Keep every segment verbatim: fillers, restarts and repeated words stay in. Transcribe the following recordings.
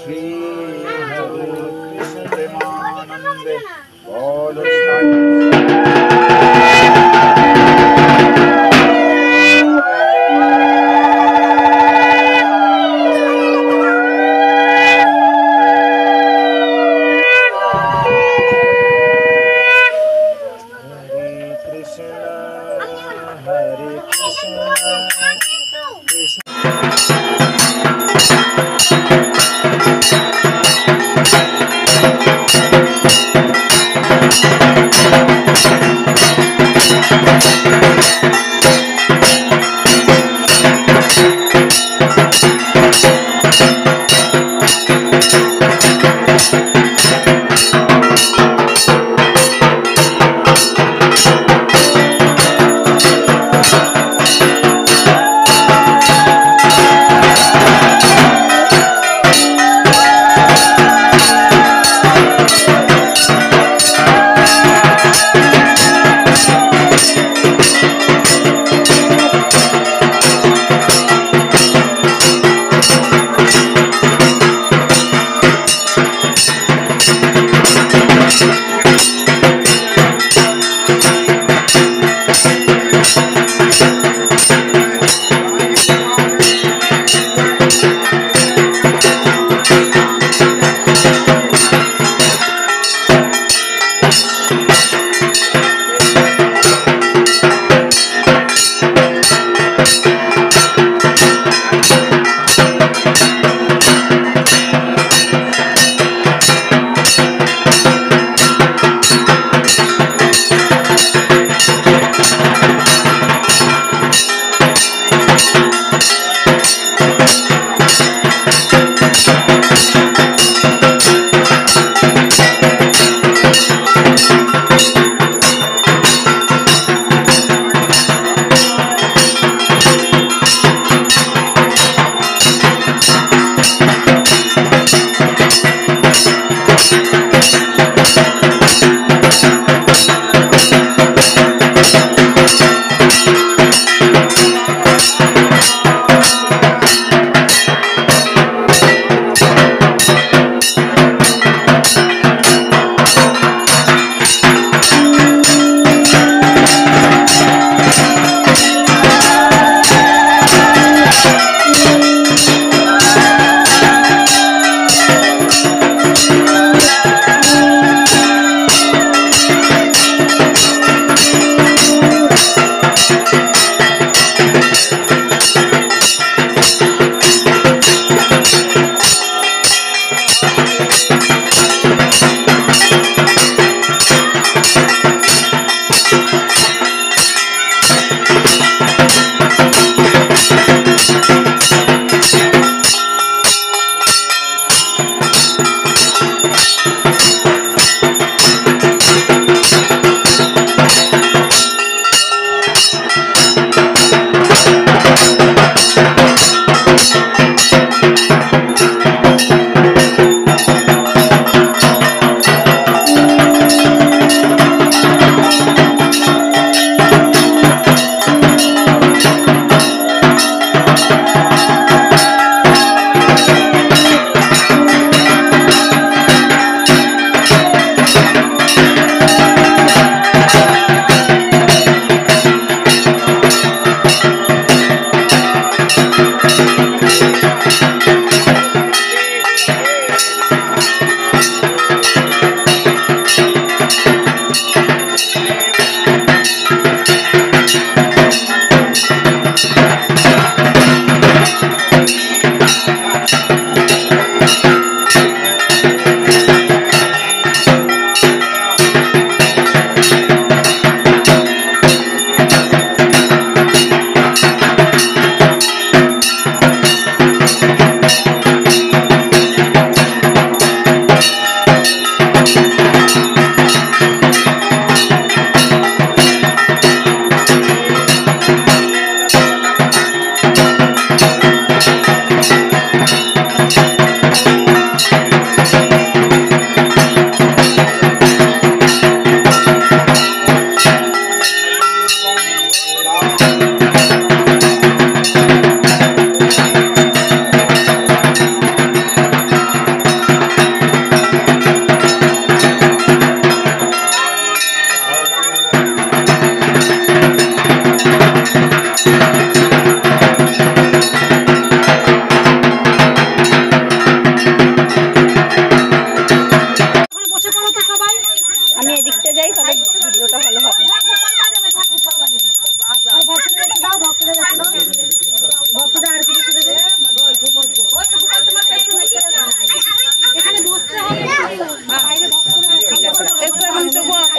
श्री हरे कृष्ण प्रेमानंदे Gaur Nitai. Thank you.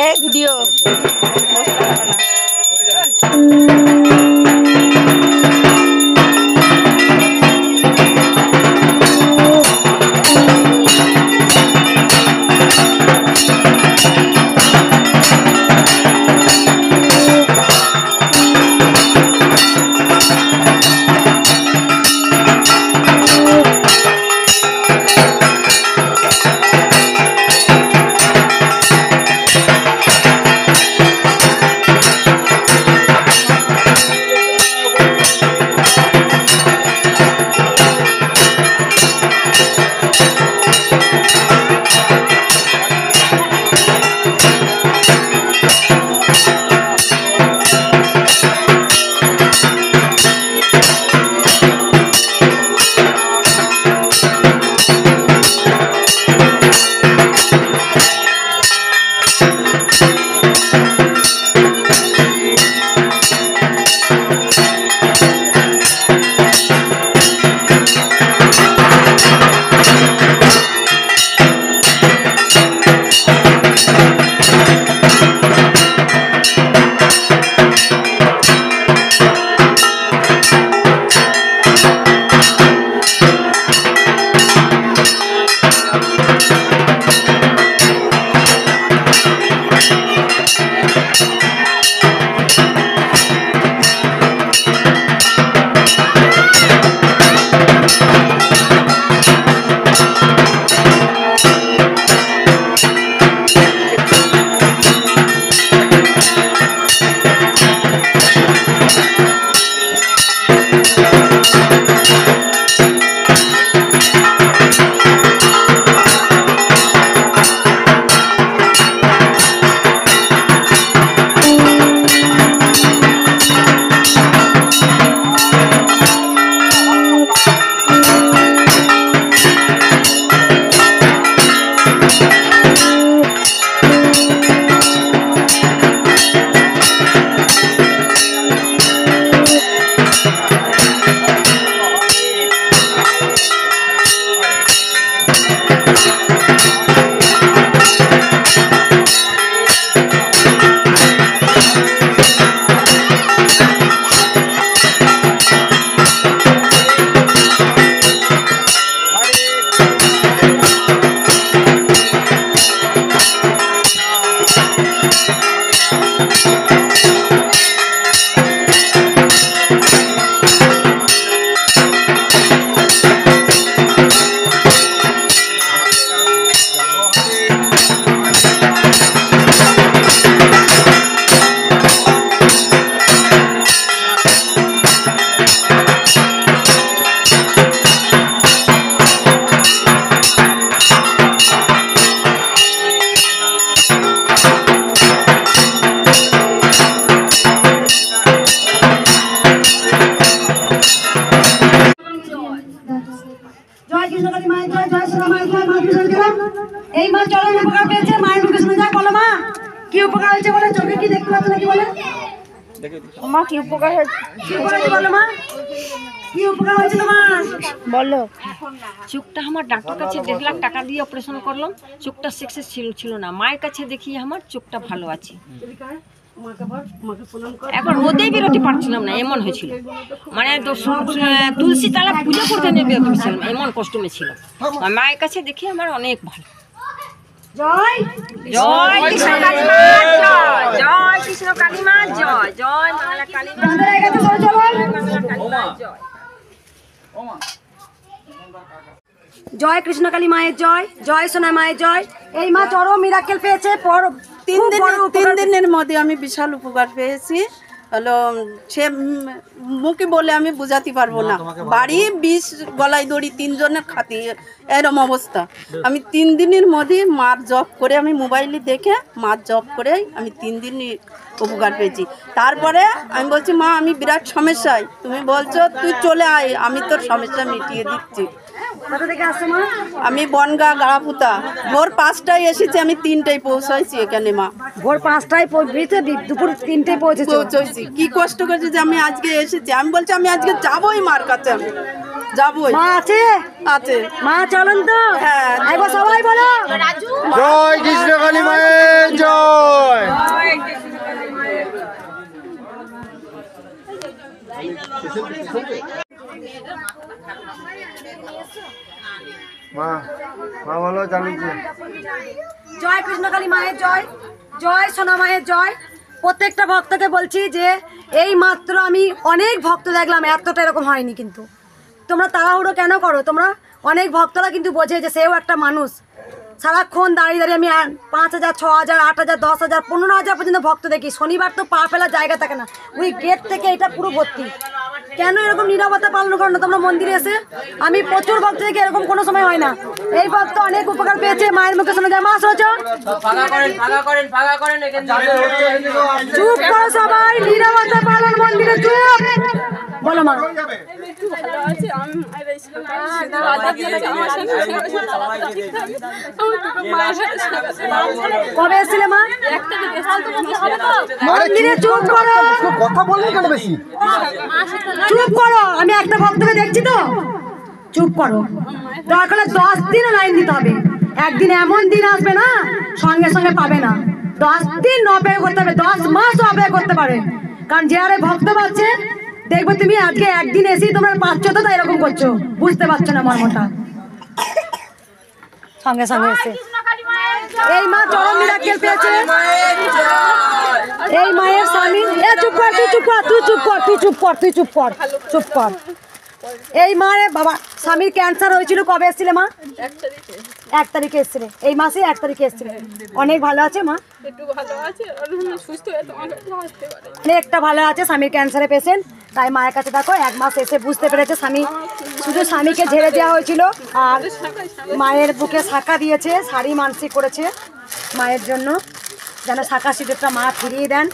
এই video এই মা চরম উপকার পেয়েছে মায়ের মুখে শুনে যায়। বলো মা কি উপকার হয়েছে বলে, চোখে কি দেখতে পাচ্ছ নাকি বলে মা কি উপকার হয়েছে, কি উপকার হয়েছে বলো মা, কি উপকার হয়েছে তোমার বলো। চোখটা আমার ডাক্তার কাছে দেড় লাখ টাকা দিয়ে অপারেশন করলাম, চোখটা সাকসেস ছিল ছিল না। মায়ের কাছে দেখি আমার চোখটা ভালো আছে। এখন রোদে বেরোতে পারছিলাম না, এমন হয়েছিল। মানে তুলসী তালা পুজো করতে নিয়ে বেরোতেছিলাম, এমন কষ্টমে ছিল। মায়ের কাছে দেখি আমার অনেক ভালো। জয় জয় কৃষ্ণ কালী মা জয়, জয় কৃষ্ণ কালী মা জয়, জয় মঙ্গলা কালী মা জয়। জয় কৃষ্ণ কালী মায়ের জয়, জয় সোনা মায়ের জয়। এই মা চরম মিরাকেল পেয়েছে। পর তিন দিন তিন দিনের মধ্যে আমি বিশাল উপকার পেয়েছি। হলো সে মুখে বলে আমি বোঝাতে পারবো না। বাড়ি বিষ গলায় দড়ি তিনজনের খাতি এরম অবস্থা। আমি তিন দিনের মধ্যে মার জব করে আমি মোবাইলে দেখে মার জব করে আমি তিন দিন উপকার পেয়েছি। তারপরে আমি বলছি মা আমি বিরাট সমস্যায়, তুমি বলছো তুই চলে আয়, আমি তোর সমস্যা মিটিয়ে দিচ্ছি। আমি বনগা গাড়াপুতা ভোর পাঁচটায় এসেছি, আমি তিনটায় পৌঁছাইছি এখানে। মা ভোর পাঁচটায় পৌঁছেছে, দুপুর তিনটায় পৌঁছেছি। পৌঁছাইছি কি কষ্ট করেছি যে আমি আজকে এসেছি। আমি বলছি আমি আজকে যাবোই মার কাছে। আমি যাবোই। মা আছে? আছে। মা চলেন তো? হ্যাঁ। একবার সবাই বলো জয় কৃষ্ণকালী মায়ের জয়। মা মা বলো চালিয়েছে। জয় কৃষ্ণকালী মায়ের জয়, জয় সোনা মায়ের জয়। প্রত্যেকটা ভক্তকে বলছি যে এই মাত্র আমি অনেক ভক্ত দেখলাম, এতটা এরকম হয়নি। কিন্তু তোমরা তাড়াহুড়ো কেন করো? তোমরা অনেক ভক্তরা কিন্তু বোঝে যে সেও একটা মানুষ। সারাক্ষণ দাঁড়িয়ে দাঁড়িয়ে আমি পাঁচ হাজার ছ হাজার আট হাজার দশ হাজার পনেরো হাজার পর্যন্ত ভক্ত দেখি। শনিবার তো পা ফেলার জায়গা থাকে না, ওই গেট থেকে এটা পুরো ভর্তি। কেন এরকম নীরবতা পালন করো না তোমরা মন্দিরে এসে? আমি প্রচুর ভক্ত দেখি, এরকম কোনো সময় হয় না। এই ভক্ত অনেক উপকার পেয়েছে, মায়ের মুখে শুনে যায় মা সোচ। চুপ করো সবাই, নীরবতা পালন মন্দিরে চুপ। বলো মা। কবে এসেছিলে মা? মন্দিরে চুপ করো, কথা বললে কেন বেশি? চুপ করো। আমি একটা ভক্তকে দেখছি তো, চুপ করো। দরকার হলে দশ দিনও লাইন দিতে হবে। একদিন এমন দিন আসবে না সঙ্গে সঙ্গে পাবে না, দশ দিন অপেক্ষা করতে হবে, দশ মাস অপেক্ষা করতে পারে। কারণ যে আরে ভক্ত পাচ্ছে দেখবে তুমি আজকে একদিন এসেই তোমরা পাচ্ছ তো, তাই এরকম করছো, বুঝতে পারছো না মর্মটা। সঙ্গে সঙ্গে এসে এই মা চরম মিরাক্কেল পেয়েছে। এই মায়ের স্বামী এ চুপ কর, তুই চুপ কর, তুই চুপ কর, তুই চুপ কর, তুই চুপ কর, চুপ কর। এই মায়ের বাবা স্বামীর ক্যান্সার হয়েছিল। কবে এসেছিলে মা? এক তারিখে এসেছিলে, এই মাসে এক তারিখে এসেছিলে। অনেক ভালো আছে মা? অনেকটা ভালো আছে। স্বামীর ক্যান্সারের পেশেন্ট, তাই মায়ের কাছে দেখো এক মাস এসে বুঝতে পেরেছে স্বামী, শুধু স্বামীকে ঝেড়ে দেওয়া হয়েছিল আর মায়ের বুকে শাঁখা দিয়েছে, শাড়ি মানসিক করেছে মায়ের জন্য, যেন শাঁখা সিঁদুরটা মা ফিরিয়ে দেন।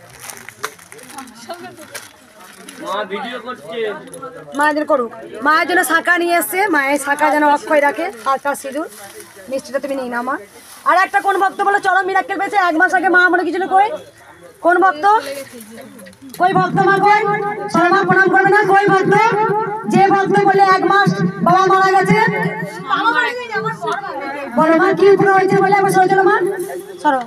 মায়ের করুক, মায়ের জন্য শাঁখা নিয়ে এসছে, মায়ের শাঁখা যেন অক্ষয় রাখে। আর তার সিঁদুর মিষ্টিটা তুমি নিই না মা। আর একটা কোন ভক্ত বলো চরম মিরাক্কেল পেয়েছে এক মাস আগে? মা মনে কিছু কই? কোন ভক্ত? কই ভক্ত মা কই? সবাই মা প্রণাম করবে না? কই ভক্ত? যে ভক্ত বলে এক মাস বাবা মারা গেছে, বলো মা কি উপকার হয়েছে বলে একবার সরো, চলো মা সরো।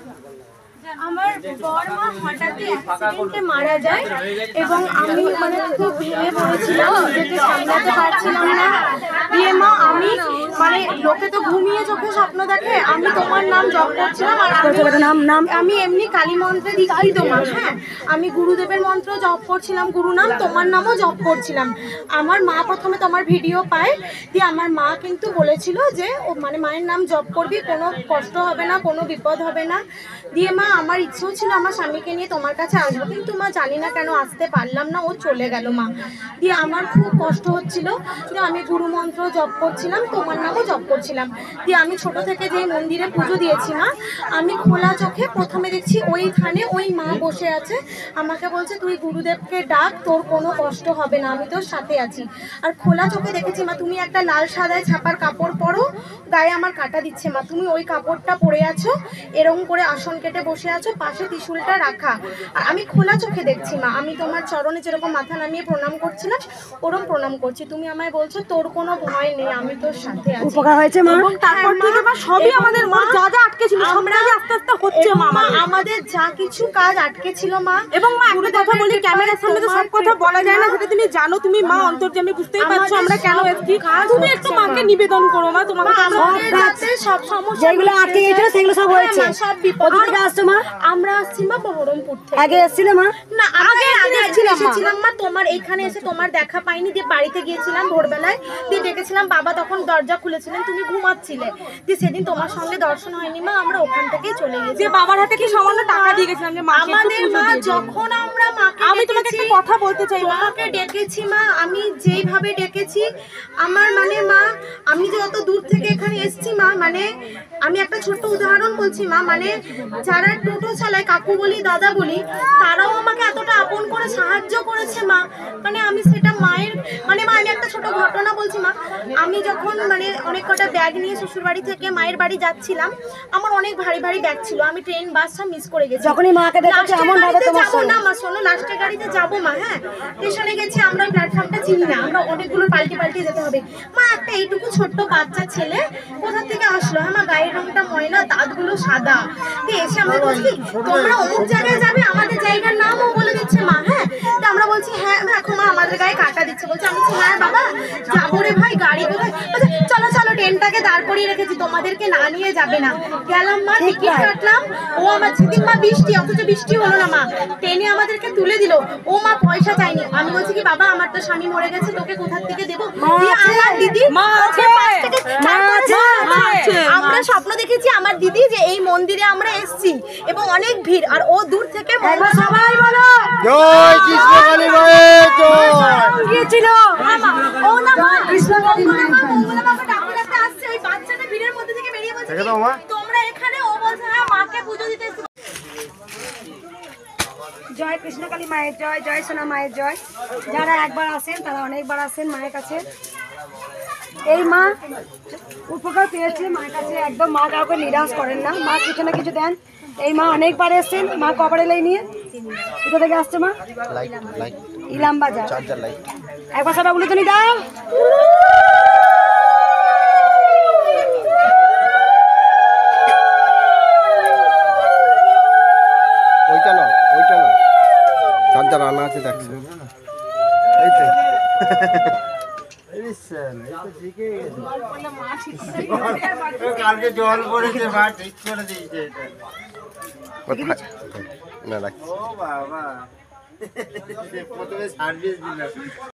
আমার বড় মা হঠাৎ অ্যাক্সিডেন্টে মারা যায় এবং আমি মানে খুব ভেঙে পড়েছিলাম, নিজেকে সামলাতে পারছিলাম না। দিয়ে মা আমি মানে লোকে তো ঘুমিয়ে চোখে স্বপ্ন দেখে, আমি তোমার নাম জপ করছিলাম। আর নাম নাম আমি এমনি কালী মন্ত্রে দীক্ষিত মা। হ্যাঁ, আমি গুরুদেবের মন্ত্র জপ করছিলাম, গুরু নাম তোমার নামও জপ করছিলাম। আমার মা প্রথমে তোমার ভিডিও পায়, দিয়ে আমার মা কিন্তু বলেছিল যে ও মানে মায়ের নাম জপ করবি, কোনো কষ্ট হবে না, কোনো বিপদ হবে না। দিয়ে মা আমার ইচ্ছেও ছিল আমার স্বামীকে নিয়ে তোমার কাছে আসবো, কিন্তু মা জানি না কেন আসতে পারলাম না, ও চলে গেল মা। দিয়ে আমার খুব কষ্ট হচ্ছিল, দিয়ে আমি গুরু মন্ত্র জপ করছিলাম, তোমার নামও জপ করছিলাম। দিয়ে আমি ছোট থেকে যেই মন্দিরে পুজো দিয়েছি মা, আমি খোলা চোখে প্রথমে দেখছি ওইখানে ওই মা বসে আছে, আমাকে বলছে তুই গুরুদেবকে ডাক, তোর কোনো কষ্ট হবে না, আমি তোর সাথে আছি। আর খোলা চোখে দেখেছি মা তুমি একটা লাল সাদায় ছাপার কাপড় পরো, গায়ে আমার কাটা দিচ্ছে মা, তুমি ওই কাপড়টা পরে আছো, এরকম করে আসন কেটে বসে আছো, পাশে ত্রিশূলটা রাখা। আর আমি খোলা চোখে দেখছি মা, আমি তোমার চরণে যেরকম মাথা নামিয়ে প্রণাম করছিলাম ওরকম প্রণাম করছি। তুমি আমায় বলছো তোর কোনো ভয় নেই, আমি তোর সাথে আছি। উপকার হয়েছে মা? এবং তারপর থেকে মা সবই আমাদের মা যা যা আটকে ছিল আমরা আস্তে আস্তে হচ্ছে মা, আমাদের যা কিছু কাজ আটকে ছিল মা। এবং মা একটা কথা বলি, ক্যামেরার সামনে তো সব কথা বলা যায় না, সেটা তুমি জানো, তুমি মা অন্তর্যামী, বুঝতেই পারছো আমরা কেন এসেছি। তুমি একটু মাকে নিবেদন করো মা, তোমাকে সব সমস্যা যেগুলো আটকে গেছিল সেগুলো সব হয়েছে। সব বিপদ থেকে আসছো মা? আমরা আসছি মা বহরমপুর থেকে। আগে এসেছিলে মা? না আগে আগে এসেছিলাম মা, তোমার এইখানে এসে তোমার দেখা পাইনি, দিয়ে বাড়িতে গিয়েছিলাম ভোরবেলায়, দিয়ে ডেকেছিলাম, বাবা তখন দরজা খুলেছিলেন, তুমি ঘুমাচ্ছিলে, দিয়ে সেদিন তোমার সঙ্গে দর্শন হয়নি মা, আমরা ওখান থেকেই চলে গেছি। যে বাবার হাতে কি সামান্য টাকা দিয়ে গেছিলাম যে মাকে আমাদের মা যখন আমরা মাকে আমি তোমাকে একটা কথা বলতে চাই, মাকে ডেকেছি মা, আমি যেইভাবে ডেকেছি আমার মানে মা, আমি যে অত দূর থেকে এখানে এসছি মা, মানে আমি একটা ছোট্ট উদাহরণ বলছি মা, মানে যারা টোটো চালায় কাকু বলি দাদা বলি তারাও আমাকে এতটা আপন করে সাহায্য করেছে মা, মানে আমি সেটা মায়ের মানে মা আমি একটা ছোট ঘটনা বলছি মা। আমি যখন মানে অনেক কটা ব্যাগ নিয়ে শ্বশুর বাড়ি থেকে মায়ের বাড়ি যাচ্ছিলাম, আমার অনেক ভারী ভারী ব্যাগ ছিল, আমি ট্রেন বাস সব মিস করে গেছি। যখনই মাকে দেখেছো এমন ভাবে তোমার যাবো না মা, শোনো লাস্টের গাড়িতে যাবো মা, হ্যাঁ স্টেশনে গেছি, আমরা প্ল্যাটফর্মটা চিনি না, আমরা অনেকগুলো পাল্টে পাল্টে যেতে হবে মা। একটা এইটুকু ছোট্ট বাচ্চা ছেলে কোথা থেকে আসলো, হ্যাঁ মা গায়ের রংটা ময়লা, দাঁতগুলো সাদা, দিয়ে এসে আমরা বলছি তোমরা অমুক জায়গায় যাবে, আমাদের জায়গার নামও বলে দিচ্ছে মা, হ্যাঁ তো আমরা বলছি হ্যাঁ দেখো মা আমাদের গায়ে কাটা দিচ্ছে, বলছি আমি বলছি হ্যাঁ বাবা যাবো রে ভাই, গাড়ি কোথায়, বলছে চলো চলো ট্রেনটাকে দাঁড় করিয়ে রেখেছি, তোমাদেরকে না নিয়ে যাবে না। গেলাম মা, টিকিট কাটলাম, ও আমার সেদিন মা বৃষ্টি, অথচ বৃষ্টি হলো না মা, ট্রেনে আমাদেরকে তুলে দিল, ও মা পয়সা চাইনি, আমি বলছি কি বাবা আমার তো স্বামী মরে গেছে, তোকে কোথা থেকে দেবো, দিয়ে আমার দিদি ওকে পাশ থেকে তারপর আমরা স্বপ্ন দেখেছি আমার দিদি যে এই মন্দিরে আমরা এসেছি এবং অনেক ভিড়, আর ও দূর থেকে সবাই বলো জয় কৃষ্ণকালী মায়ের জয়। গিয়েছিল ও না মা কৃষ্ণকালী মা মঙ্গলা বাবা ডাকতে ডাকতে আসছে, ওই বাচ্চাটা ভিড়ের মধ্যে থেকে বেরিয়ে বলছে দেখে দাও মা। তোমরা এখানে, ও বলছে হ্যাঁ মাকে পুজো দিতে এসেছি। জয় কৃষ্ণকালী মায়ের জয়, জয় সোনা মায়ের জয়। যারা একবার আসেন তারা অনেকবার আসেন মায়ের কাছে। এই মা উপকার পেয়েছে মায়ের কাছে, একদম মা কাউকে নিরাশ করেন না, মা কিছু না কিছু দেন। এই মা অনেকবার এসেছেন, মা কবরে লাই নিয়ে। কোথা থেকে আসছে মা? ইলাম বাজার। একবার সবাই বলে তুমি দাও। ওইটা না, ওইটা না, চারটা রান্না আছে দেখছো, এই তো কালকে জল পড়েছে, মা ঠিক করে দিয়েছে এটা। না রাখছি। ও বাবা প্রথমে সার্ভিস দিল।